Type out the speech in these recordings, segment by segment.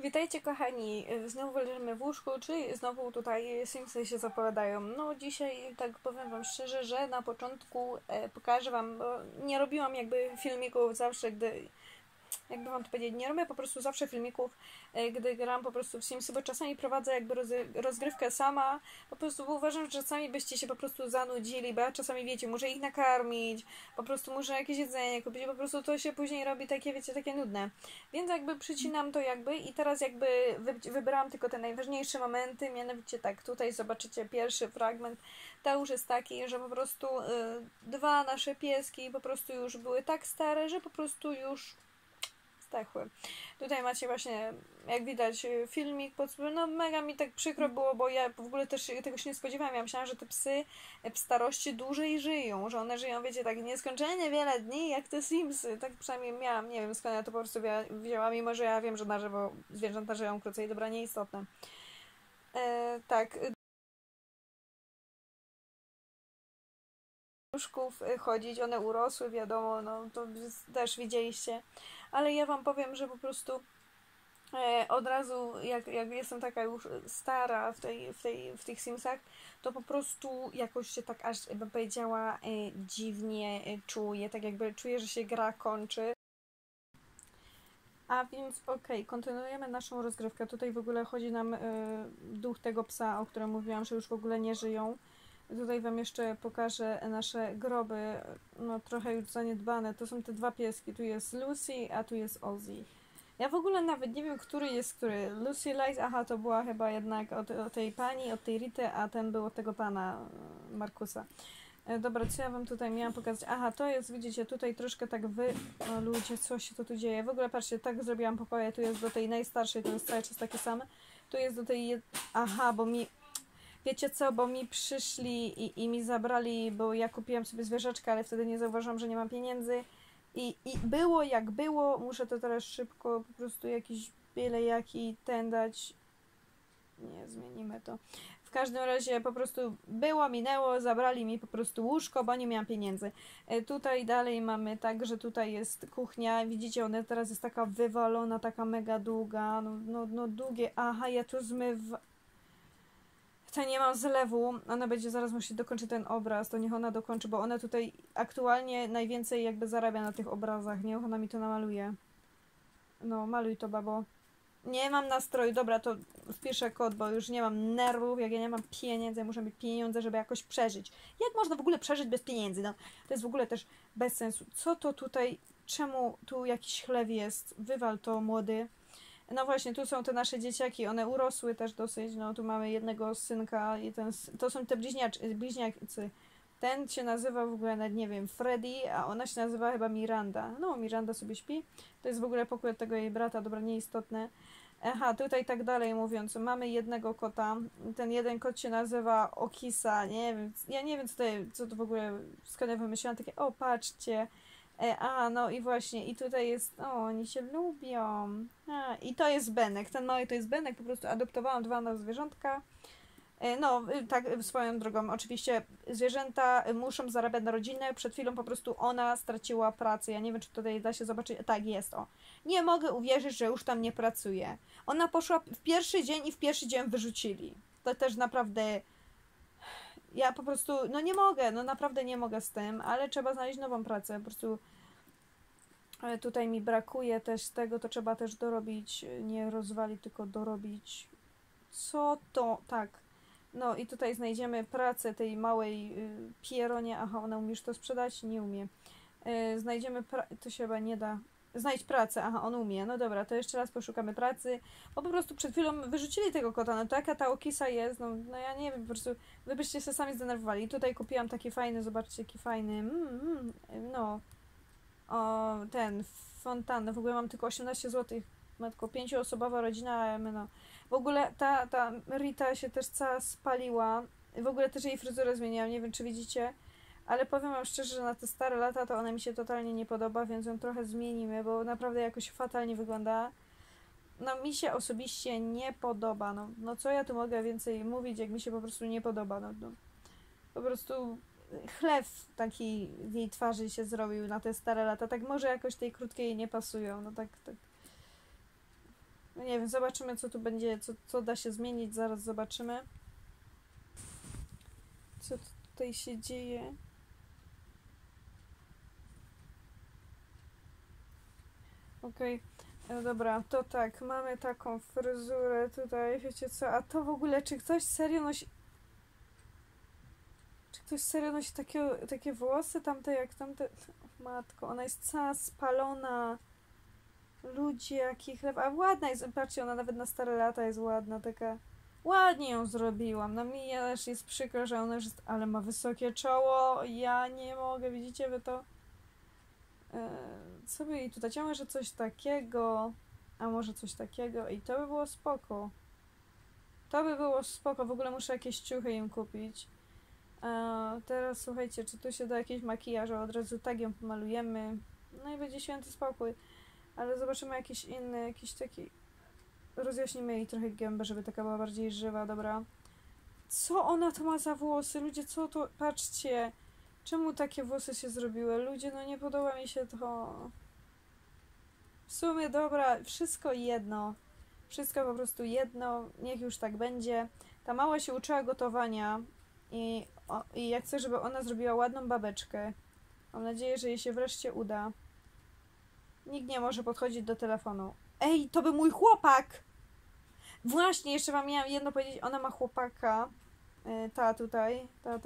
Witajcie kochani, znowu leżymy w łóżku, czyli znowu tutaj Simsy się zapowiadają. No dzisiaj tak powiem wam szczerze, że na początku pokażę wam, bo nie robiłam jakby filmików zawsze, jakby wam to powiedzieć, nie robię po prostu zawsze filmików, gdy gram po prostu w Simsy, bo czasami prowadzę jakby rozgrywkę sama, po prostu bo uważam, że czasami byście się po prostu zanudzili, bo ja czasami, wiecie, muszę ich nakarmić, po prostu muszę jakieś jedzenie kupić, po prostu to się później robi takie, wiecie, takie nudne. Więc jakby przycinam to jakby i teraz jakby wybrałam tylko te najważniejsze momenty, mianowicie tak, tutaj zobaczycie pierwszy fragment, to już jest taki, że po prostu dwa nasze pieski po prostu już były tak stare, że po prostu już zdechły. Tutaj macie właśnie, jak widać, filmik pod spodem. No mega mi tak przykro było, bo ja w ogóle też tego się nie spodziewałam. Ja myślałam, że te psy w starości dłużej żyją, że one żyją, wiecie, tak nieskończenie wiele dni, jak te Simsy. Tak przynajmniej miałam, nie wiem skąd ja to po prostu wzięłam, mimo że ja wiem, że na żywo zwierzęta żyją krócej. Dobra, nieistotne. Tak, łóżków chodzić, one urosły, wiadomo, no to też widzieliście, ale ja wam powiem, że po prostu od razu, jak jestem taka już stara w tych Simsach, to po prostu jakoś się tak aż, bym powiedziała, dziwnie czuję, tak jakby czuję, że się gra kończy. A więc okej, kontynuujemy naszą rozgrywkę. Tutaj w ogóle chodzi nam duch tego psa, o którym mówiłam, że już w ogóle nie żyją. Tutaj wam jeszcze pokażę nasze groby, no trochę już zaniedbane. To są te dwa pieski, tu jest Lucy, a tu jest Ozzy. Ja w ogóle nawet nie wiem, który jest który. Lucy Light, aha, to była chyba jednak od tej pani, od tej Rity, a ten był od tego pana Markusa. Dobra, co ja wam tutaj miałam pokazać? Aha, to jest, widzicie, tutaj troszkę tak O ludzie, co się to tu dzieje? W ogóle patrzcie, tak zrobiłam pokoje, tu jest do tej najstarszej, to jest cały czas takie same. Tu jest do tej... Aha, bo mi... Wiecie co, bo mi przyszli i mi zabrali, bo ja kupiłam sobie zwierzaczka, ale wtedy nie zauważyłam, że nie mam pieniędzy. I było jak było, muszę to teraz szybko po prostu jakiś byle jaki ten dać. Nie, zmienimy to. W każdym razie po prostu było, minęło, zabrali mi po prostu łóżko, bo nie miałam pieniędzy. Tutaj dalej mamy tak, że tutaj jest kuchnia. Widzicie, ona teraz jest taka wywalona, taka mega długa. No długie. Aha, ja tu to nie mam zlewu, ona będzie zaraz musi dokończyć ten obraz, to niech ona dokończy, bo ona tutaj aktualnie najwięcej jakby zarabia na tych obrazach, niech ona mi to namaluje. No, maluj to, babo. Nie mam nastroju, dobra, to wpiszę kod, bo już nie mam nerwów, jak ja nie mam pieniędzy, ja muszę mieć pieniądze, żeby jakoś przeżyć. Jak można w ogóle przeżyć bez pieniędzy? No, to jest w ogóle też bez sensu. Co to tutaj, czemu tu jakiś chlew jest? Wywal to, młody. No właśnie, tu są te nasze dzieciaki, one urosły też dosyć, no tu mamy jednego synka i to są te bliźniacy. Ten się nazywa w ogóle, nawet nie wiem, Freddy, a ona się nazywa chyba Miranda. No, Miranda sobie śpi. To jest w ogóle pokój od tego jej brata, dobra, nieistotne. Aha, tutaj tak dalej mówiąc, mamy jednego kota. Ten jeden kot się nazywa Okisa, nie wiem, ja nie wiem co to w ogóle, skąd ja wymyśliłam takie, o patrzcie. No i właśnie, i tutaj jest, oni się lubią. I to jest Benek, ten mały to jest Benek, po prostu adoptowałam dwa nowe zwierzątka. No, tak swoją drogą, oczywiście zwierzęta muszą zarabiać na rodzinę. Przed chwilą po prostu ona straciła pracę. Ja nie wiem, czy tutaj da się zobaczyć. Tak, jest, o. Nie mogę uwierzyć, że już tam nie pracuje. Ona poszła w pierwszy dzień i w pierwszy dzień wyrzucili. To też naprawdę... Ja po prostu, no nie mogę, no naprawdę nie mogę z tym, ale trzeba znaleźć nową pracę. Po prostu tutaj mi brakuje też tego, to trzeba też dorobić, nie rozwalić, tylko dorobić. Co to? Tak. No i tutaj znajdziemy pracę tej małej Pieronie. Aha, ona umie już to sprzedać? Nie umie. Znajdziemy to się chyba nie da. Znajdź pracę. Aha, on umie. No dobra, to jeszcze raz poszukamy pracy. Bo po prostu przed chwilą wyrzucili tego kota. No taka ta Okisa jest. No ja nie wiem, po prostu wy byście się sami zdenerwowali. I tutaj kupiłam taki fajny, zobaczcie, jaki fajny. No. O, ten fontannę. W ogóle mam tylko 18 zł. Matko, 5-osobowa rodzina, no. W ogóle ta Rita się też cała spaliła. W ogóle też jej fryzurę zmieniłam, nie wiem czy widzicie. Ale powiem wam szczerze, że na te stare lata to ona mi się totalnie nie podoba, więc ją trochę zmienimy, bo naprawdę jakoś fatalnie wygląda. No mi się osobiście nie podoba, no co ja tu mogę więcej mówić, jak mi się po prostu nie podoba, no. Po prostu chlew taki w jej twarzy się zrobił na te stare lata, tak może jakoś tej krótkiej nie pasują, no tak. No nie wiem, zobaczymy co tu będzie, co da się zmienić, zaraz zobaczymy. Co tutaj się dzieje. Okej, dobra, to tak, mamy taką fryzurę tutaj, wiecie co, a to w ogóle, czy ktoś serio nosi... Czy ktoś serio nosi takie włosy, tamte jak tamte... Matko, ona jest cała spalona. Ludzie, jaki chleb, a ładna jest, patrzcie, ona nawet na stare lata jest ładna, taka... Ładnie ją zrobiłam, no mi też jest przykro, że ona już jest... Ale ma wysokie czoło, ja nie mogę, widzicie wy to? Co by jej tutaj? Ja może coś takiego, a może coś takiego i to by było spoko. To by było spoko, w ogóle muszę jakieś ciuchy im kupić. Teraz słuchajcie, czy tu się da jakiś makijaż, od razu tak ją pomalujemy. No i będzie święty spokój. Ale zobaczymy jakiś inny, jakiś taki... Rozjaśnimy jej trochę gębę, żeby taka była bardziej żywa, dobra. Co ona to ma za włosy? Ludzie, co to... Patrzcie! Czemu takie włosy się zrobiły? Ludzie, no nie podoba mi się to. W sumie dobra, wszystko jedno. Wszystko po prostu jedno. Niech już tak będzie. Ta mała się uczyła gotowania i ja chcę, żeby ona zrobiła ładną babeczkę. Mam nadzieję, że jej się wreszcie uda. Nikt nie może podchodzić do telefonu. Ej, to był mój chłopak! Właśnie, jeszcze wam miałam jedno powiedzieć. Ona ma chłopaka. Ta tutaj.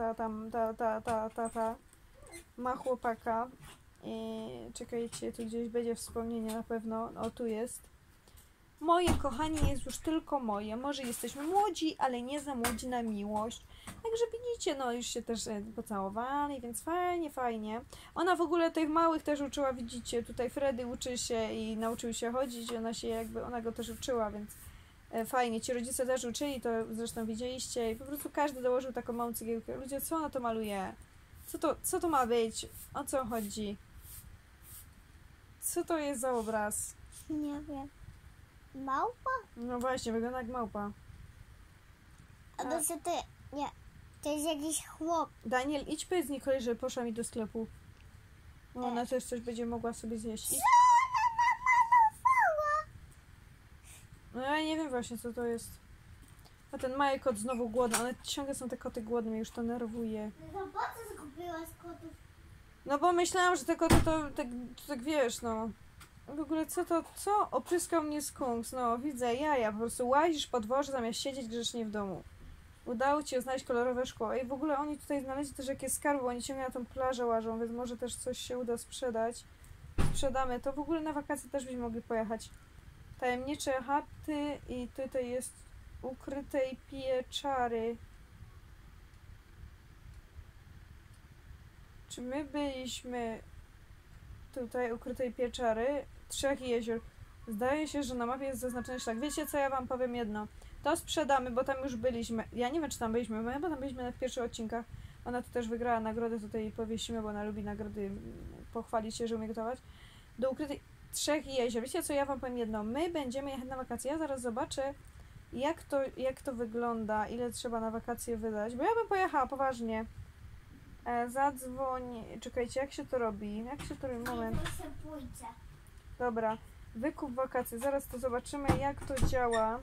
Ta. Ma chłopaka. Czekajcie, tu gdzieś będzie wspomnienie na pewno. O, tu jest. Moje kochanie jest już tylko moje. Może jesteśmy młodzi, ale nie za młodzi na miłość. Także widzicie, no już się też pocałowali, więc fajnie, fajnie. Ona w ogóle tych małych też uczyła, widzicie, tutaj Freddy uczy się i nauczył się chodzić, ona go też uczyła, więc fajnie. Ci rodzice też uczyli, to zresztą widzieliście i po prostu każdy dołożył taką małą cegiełkę. Ludzie, co ona to maluje? Co to ma być? O co chodzi? Co to jest za obraz? Nie wiem. Małpa? No właśnie, wygląda jak małpa. A to co to... Nie. To jest jakiś chłop. Daniel, idź powiedz Nikoli, że poszła mi do sklepu. Bo ona też coś będzie mogła sobie zjeść. Co ona namalowała? No ja nie wiem właśnie, co to jest. A ten mały kot znowu głodny. One ciągle są te koty głodne, mnie już to nerwuje. No to po co zgubiłaś kotów? No bo myślałam, że te koty to tak wiesz, no. W ogóle co? Opryskał mnie skunks. No, widzę jaja. Po prostu łazisz po dworze zamiast siedzieć grzecznie w domu. Udało ci się znaleźć kolorowe szkło. I w ogóle oni tutaj znaleźli też jakieś skarby, bo oni ciągle na tą plażę łażą, więc może też coś się uda sprzedać. Sprzedamy to. W ogóle na wakacje też byśmy mogli pojechać. Tajemnicze chaty i tutaj jest ukrytej pieczary. Czy my byliśmy tutaj ukrytej pieczary? 3 jezior. Zdaje się, że na mapie jest zaznaczony szlak. Wiecie co, ja wam powiem jedno. To sprzedamy, bo tam już byliśmy. Ja nie wiem, czy tam byliśmy, bo chyba tam byliśmy w pierwszych odcinkach. Ona tu też wygrała nagrodę, tutaj jej powiesimy, bo ona lubi nagrody, pochwalić się, że umie gotować. Do ukrytej 3 jezior. Wiecie co, ja wam powiem jedno. My będziemy jechać na wakacje. Ja zaraz zobaczę, jak to wygląda, ile trzeba na wakacje wydać. Bo ja bym pojechała, poważnie. Zadzwoń. Czekajcie, jak się to robi? Moment. Dobra. Wykup wakacji. Zaraz to zobaczymy, jak to działa.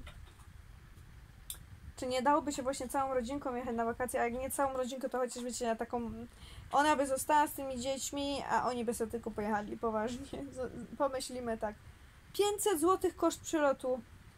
Czy nie dałoby się właśnie całą rodzinką jechać na wakacje? A jak nie całą rodzinką, to chociaż wiecie, na taką... Ona by została z tymi dziećmi, a oni by sobie tylko pojechali. Poważnie. Pomyślimy tak. 500 zł koszt przylotu.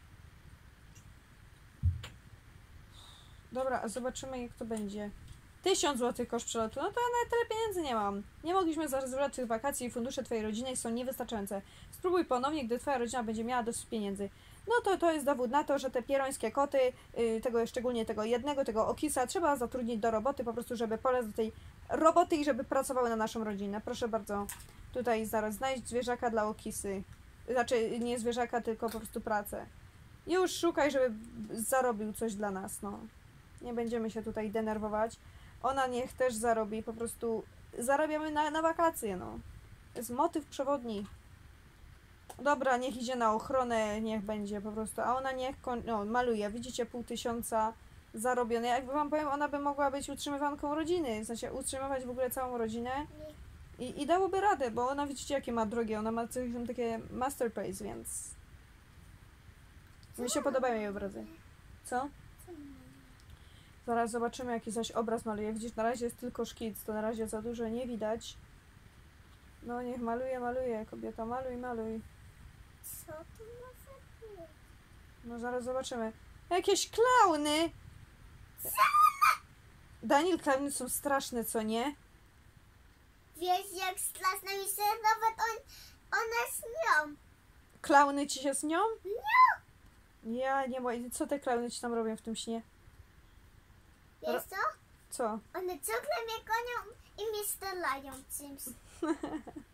Dobra, a zobaczymy, jak to będzie. 1000 zł koszt przelotu, no to ja nawet tyle pieniędzy nie mam. Nie mogliśmy zarezerwować tych wakacji i fundusze twojej rodziny są niewystarczające. Spróbuj ponownie, gdy twoja rodzina będzie miała dosyć pieniędzy. No to jest dowód na to, że te pierońskie koty, szczególnie tego jednego, tego Okisa, trzeba zatrudnić do roboty, po prostu, żeby polec do tej roboty i żeby pracowały na naszą rodzinę. Proszę bardzo, tutaj zaraz znajdź zwierzaka dla Okisy. Znaczy, nie zwierzaka, tylko po prostu pracę. Już szukaj, żeby zarobił coś dla nas, no. Nie będziemy się tutaj denerwować. Ona niech też zarobi, po prostu zarabiamy na wakacje, no. To jest motyw przewodni. Dobra, niech idzie na ochronę, niech będzie po prostu, a ona niech maluje, widzicie, 500 zarobione. Jakby wam powiem, ona by mogła być utrzymywanką rodziny, w sensie utrzymywać w ogóle całą rodzinę i dałoby radę, bo ona widzicie, jakie ma drogie, ona ma takie masterpiece, więc Mi się podobają jej obrazy. Co? Zaraz zobaczymy, jaki zaś obraz maluje. Widzisz, na razie jest tylko szkic, to na razie za dużo nie widać. No niech maluje, maluje, kobieta, maluj, maluj. Co to może być? No zaraz zobaczymy. Jakieś klauny! Daniel, klauny są straszne, co nie? Wiesz, jak straszne mi się nawet one śnią. Klauny ci się śnią? Nie. Ja nie wiem, co te klauny ci tam robią w tym śnie? Wiesz co? Co? One ciągle mnie gonią i mnie strzelają czymś.